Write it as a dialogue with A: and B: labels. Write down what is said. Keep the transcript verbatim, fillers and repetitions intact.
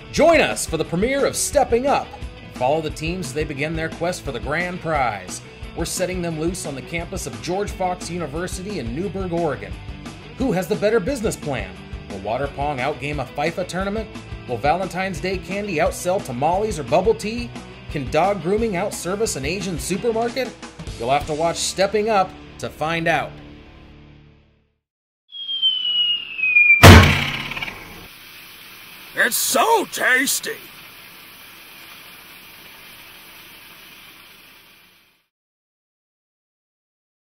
A: Join us for the premiere of Stepping Up. Follow the teams as they begin their quest for the grand prize. We're setting them loose on the campus of George Fox University in Newberg, Oregon. Who has the better business plan? Will water pong outgame a FIFA tournament? Will Valentine's Day candy outsell tamales or bubble tea? Can dog grooming outservice an Asian supermarket? You'll have to watch Stepping Up to find out.
B: It's so tasty!